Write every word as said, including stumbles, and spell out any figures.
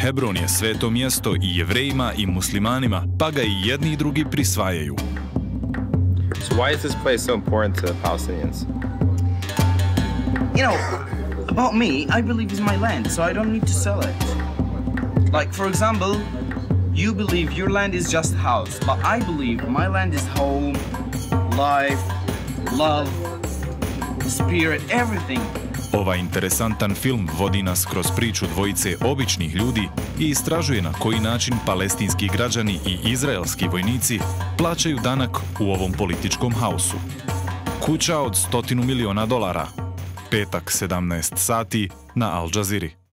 Hebron je sveto mjesto i Jevrejima i muslimanima, pa ga i jedni i drugi prisvajaju. So why is this place so important to Palestinians? You know, about me, I believe it's my land, so I don't need to sell it. Like, for example, you believe your land is just house, but I believe my land is home, life, love, spirit, everything. Ovaj interesantan film vodi nas kroz priču dvojice običnih ljudi i istražuje na koji način palestinski građani i izraelski vojnici plaćaju danak u ovom političkom haosu. Kuća od stotinu miliona dolara. Petak, sedamnaest sati na Al Jazeera.